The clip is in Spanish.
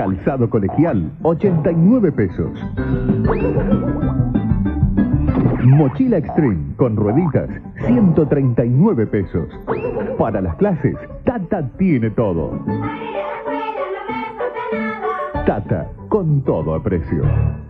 Calzado colegial, 89 pesos. Mochila Extreme con rueditas, 139 pesos. Para las clases, Tata tiene todo. Tata, con todo a precio.